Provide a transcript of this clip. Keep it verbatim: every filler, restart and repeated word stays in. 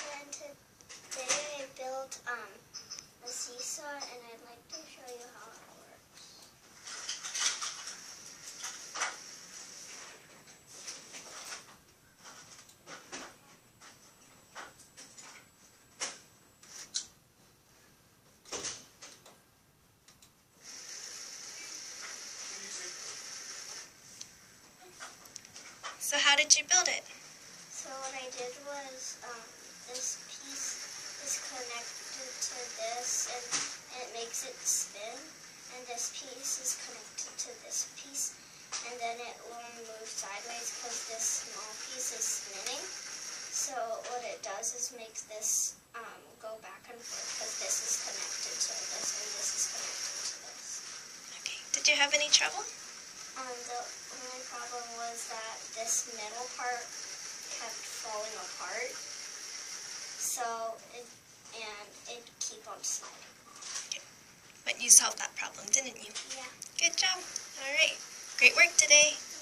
And today I built um, a seesaw, and I'd like to show you how it works. So how did you build it? So what I did was um, this piece is connected to this, and, and it makes it spin. And this piece is connected to this piece, and then it will move sideways because this small piece is spinning. So what it does is make this um, go back and forth because this is connected to this, and this is connected to this. Okay. Did you have any trouble? Um, the only problem was that this middle part kept falling apart, so it, and it keep on sliding. Okay. But you solved that problem, didn't you? Yeah. Good job. All right. Great work today.